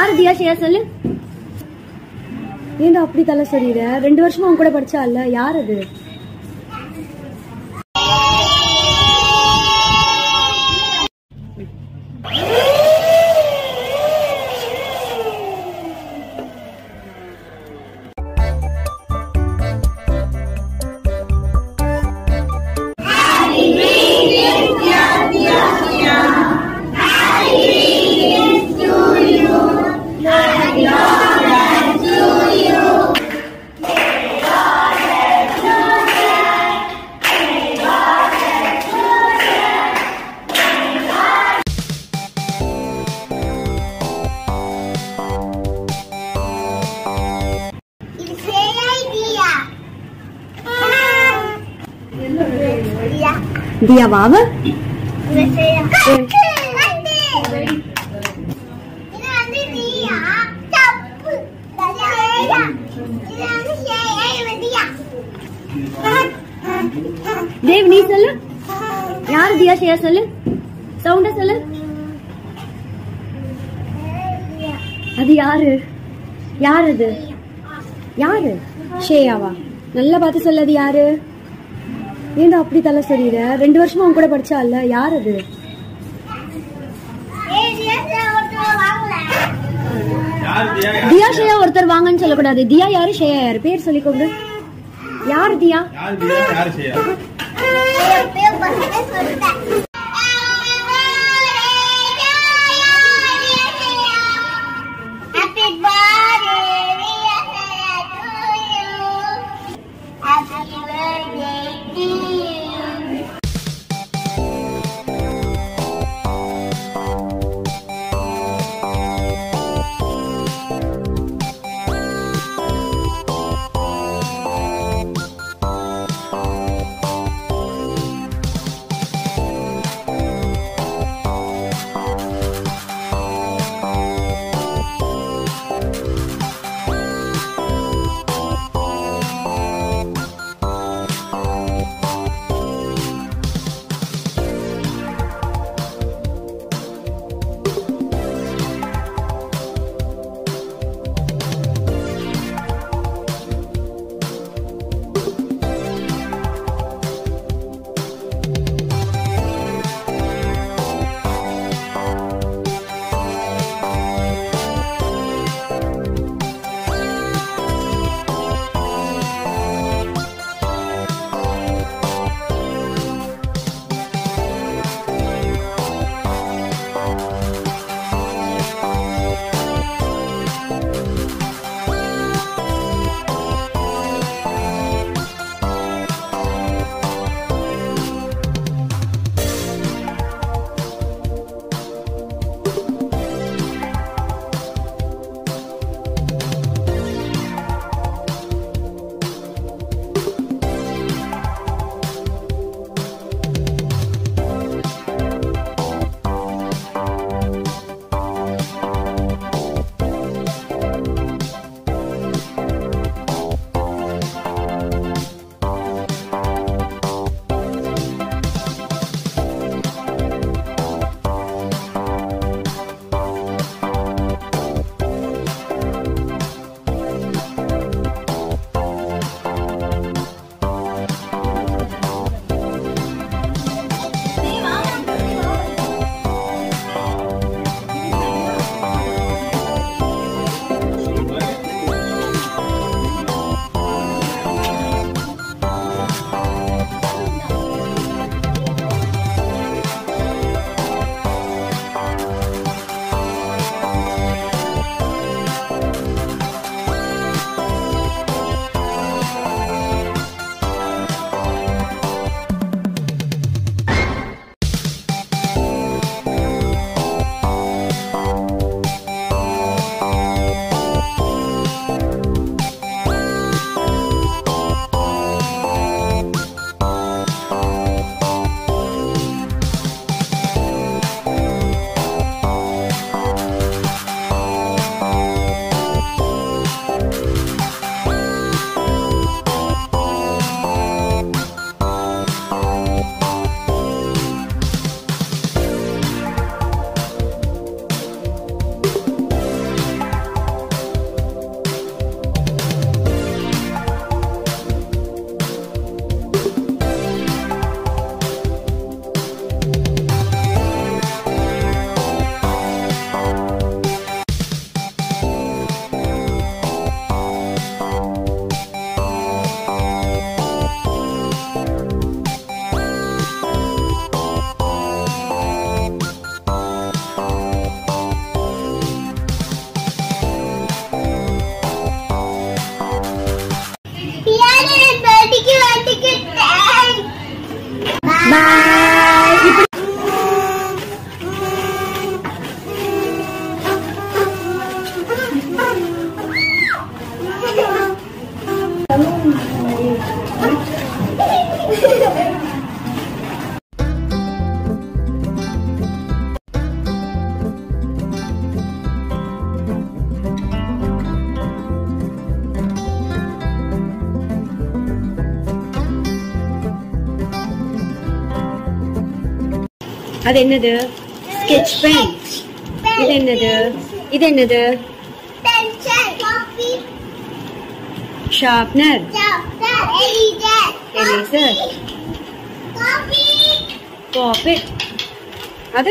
யாரு தியா ஷேயா சொல்லு. ஏண்டா அப்படி தலை சரியில? 2 வருஷமா உன் கூட படிச்சா இல்ல, யார் அது? दिया वाव देव नी சொல்லு. யாரு தியா ஷேயா சொல்லு. சவுண்டா சொல்லு. அது யாரு? யார் அது? யாரு? ஷேயாவா? நல்லா பார்த்து சொல்லு. அது யாரு? ஏண்டா அப்படி தலை சரியில? 2 வருஷமா உன் கூட படிச்சா இல்ல, யார் அது? தியா ஷேயா ஒருத்தர் வாங்கன்னு சொல்லக்கூடாது. தியா யாரு ஷேயா யாரு? பேர் சொல்லிக்கோங்க. யாரு தியா? அது என்னது? Sketch pen. இது என்னது? இது என்னது? ஷார்ப்னர். எரேசர். பாப்பெட். அது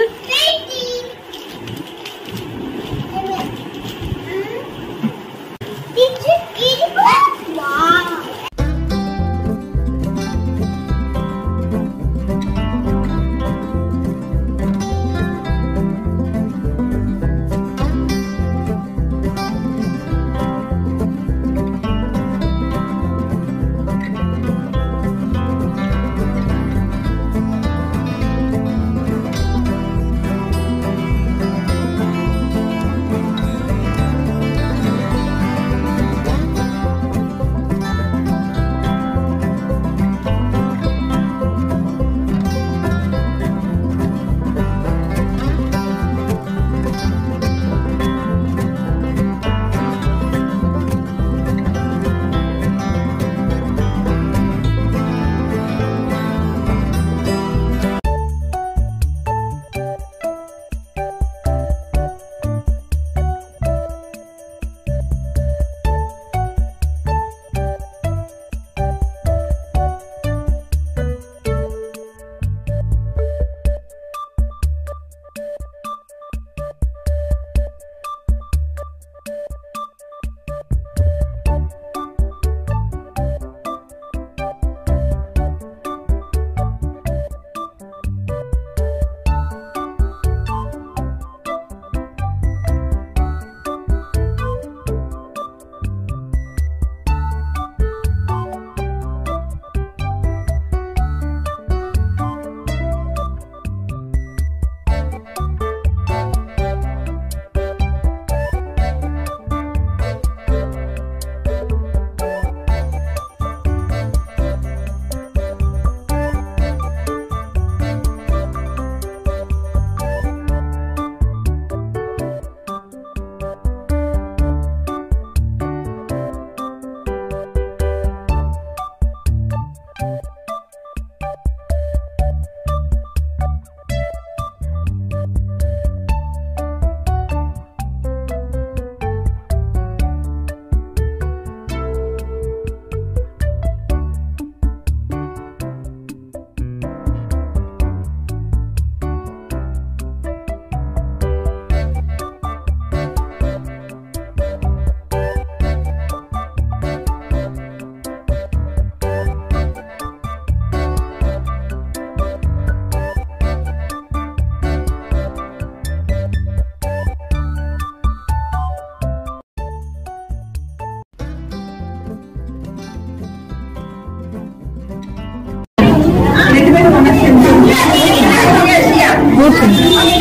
Both of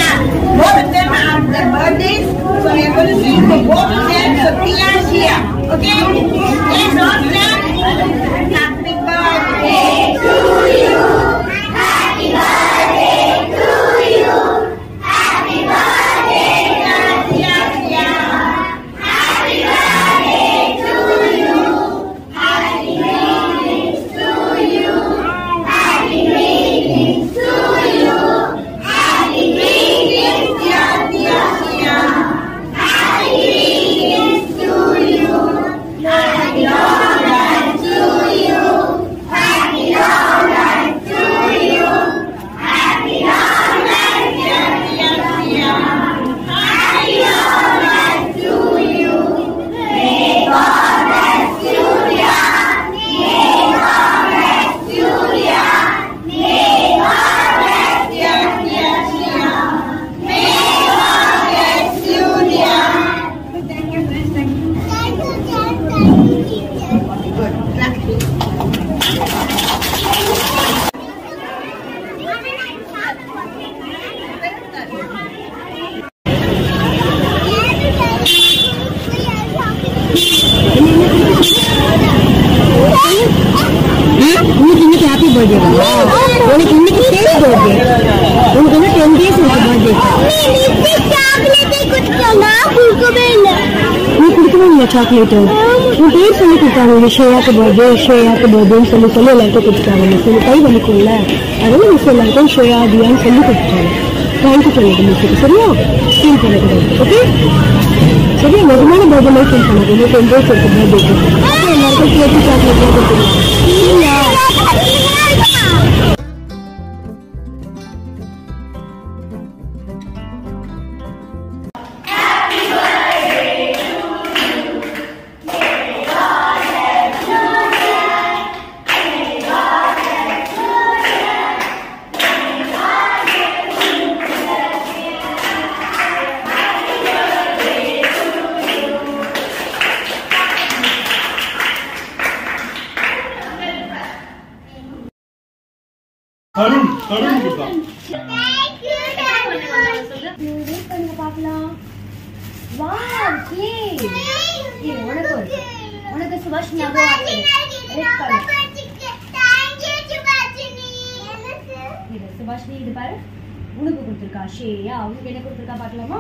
them are the birthdays, so we are going to sing for both of them. So Priya is here, okay? Let's all clap. Happy birthday to you. Happy birthday to you. Happy birthday, Priya. Happy birthday to you. Happy birthday to you. Happy birthday to you. Happy birthday, Priya. Happy birthday to you. Happy birthday to you. Happy birthday to you. Happy birthday, Priya. Happy birthday to you. May God bless you, Priya. May God bless you, Priya. May God bless you, Priya. May God bless you, Priya. Thank you. Good. Clap. இன்னைக்கு happy birthday உனக்கு இன்னைக்கு safe birthday உனக்கு வந்து 10 days birthday நீ குடிக்கவே இல்லை chocolate உன் பேர் சொல்லி கொடுத்தாங்க ஷேயாக்கு பர்த்டேன்னு சொல்லி எல்லாருக்கும் கொடுத்துட்டாங்க சொல்லி கை வலிக்கும்ல அதனால மிஸ் எல்லாருக்கும் ஷேயா தியான்னு சொல்லி கொடுத்துட்டாங்க தேங்க்யூ சொல்லிட்டு மிஸ்ஸுக்கு சரியா ஃபீல் பண்ணக்கூடாது ஓகே சரியா நிஜமான பர்த்டே மாதிரி ஃபீல் பண்ணாது உங்களுக்கு 10 days இருக்கு பர்த்டேக்கு எல்லாருக்கும் கேக்கு சாக்லேட்லாம் கொடுத்துருவாங்க तरुण गुप्ता பார்க்கலாம் வாவ் கே இது உனக்கு சுபாஷ் ஞாபகம் இது சுபாஷினி இது பாரு உனக்கு கொடுத்துருக்கா ஷேயா அவனுக்கு என்ன கொடுத்துருக்கா பார்க்கலாமா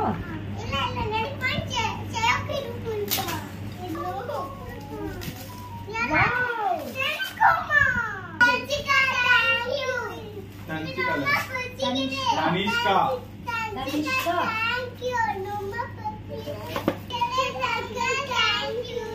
Tanishka. Tanishka. Thank you.